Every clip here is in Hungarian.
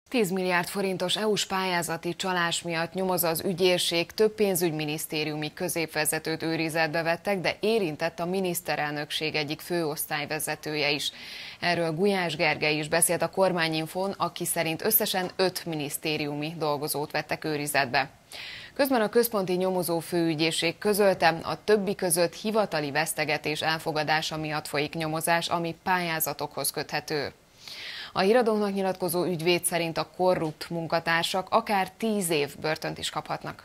10 milliárd forintos EU-s pályázati csalás miatt nyomoz az ügyészség, több pénzügyminisztériumi középvezetőt őrizetbe vettek, de érintett a miniszterelnökség egyik főosztályvezetője is. Erről Gulyás Gergely is beszélt a Kormányinfón, aki szerint összesen 5 minisztériumi dolgozót vettek őrizetbe. Közben a központi nyomozó főügyészség közölte, a többi között hivatali vesztegetés elfogadása miatt folyik nyomozás, ami pályázatokhoz köthető. A Híradónak nyilatkozó ügyvéd szerint a korrupt munkatársak akár 10 év börtönt is kaphatnak.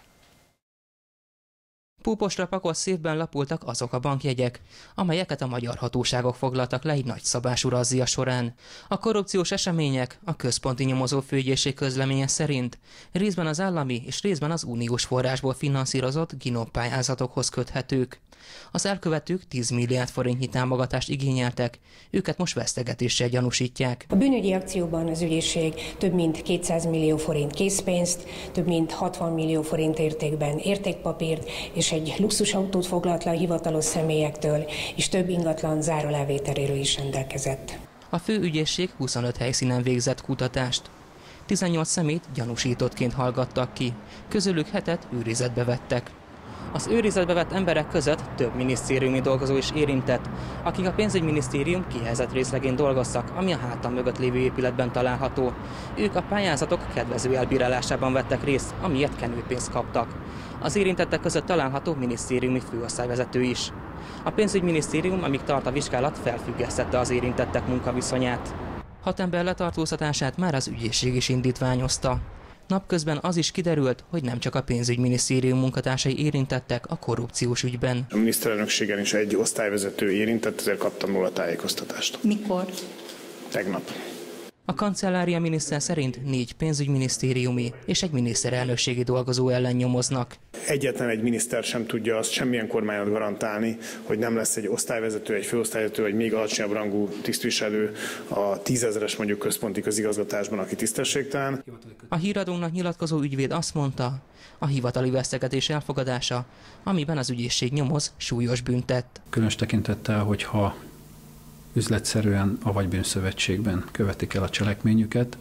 Púposra pakolt széfben lapultak azok a bankjegyek, amelyeket a magyar hatóságok foglaltak le egy nagyszabású razzia során. A korrupciós események a központi nyomozó főügyészség közleménye szerint részben az állami és részben az uniós forrásból finanszírozott GINOP pályázatokhoz köthetők. Az elkövetők 10 milliárd forintnyi támogatást igényeltek, őket most vesztegetéssel gyanúsítják. A bűnügyi akcióban az ügyészség több mint 200 millió forint készpénzt, több mint 60 millió forint értékben értékpapírt és egy luxusautót foglalt le a hivatalos személyektől, és több ingatlan zárólevételéről is rendelkezett. A főügyészség 25 helyszínen végzett kutatást. 18 személyt gyanúsítottként hallgattak ki, közülük 7-et őrizetbe vettek. Az őrizetbe vett emberek között több minisztériumi dolgozó is érintett, akik a pénzügyminisztérium kihelyezett részlegén dolgoztak, ami a hátam mögött lévő épületben található. Ők a pályázatok kedvező elbírálásában vettek részt, amiért kenőpénzt kaptak. Az érintettek között található minisztériumi főosztályvezető is. A pénzügyminisztérium, amíg tart a vizsgálat, felfüggesztette az érintettek munkaviszonyát. 6 ember letartóztatását már az ügyészség is indítványozta. Napközben az is kiderült, hogy nem csak a pénzügyminisztérium munkatársai érintettek a korrupciós ügyben. A miniszterelnökségen is egy osztályvezető érintett, ezért kaptam róla tájékoztatást. Mikor? Tegnap. A kancellária miniszter szerint 4 pénzügyminisztériumi és egy miniszterelnökségi dolgozó ellen nyomoznak. Egyetlen egy miniszter sem tudja azt semmilyen kormányot garantálni, hogy nem lesz egy osztályvezető, egy főosztályvezető, vagy még alacsonyabb rangú tisztviselő a 10 000-es mondjuk központi közigazgatásban, aki tisztességtelen. A Híradónak nyilatkozó ügyvéd azt mondta, a hivatali vesztegetés elfogadása, amiben az ügyészség nyomoz, súlyos bűntett. Különös tekintettel, hogyha üzletszerűen, avagy bűnszövetségben követik el a cselekményüket,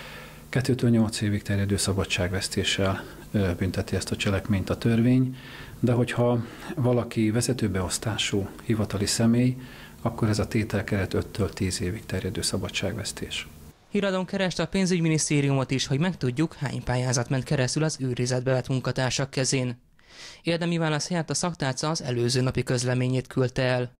2-től 8 évig terjedő szabadságvesztéssel bünteti ezt a cselekményt a törvény, de hogyha valaki vezetőbeosztású hivatali személy, akkor ez a tételkeret 5-től 10 évig terjedő szabadságvesztés. Híradón kereste a pénzügyminisztériumot is, hogy megtudjuk, hány pályázat ment keresztül az őrizetbe vett munkatársak kezén. Érdemi válasz helyett a szaktárca az előző napi közleményét küldte el.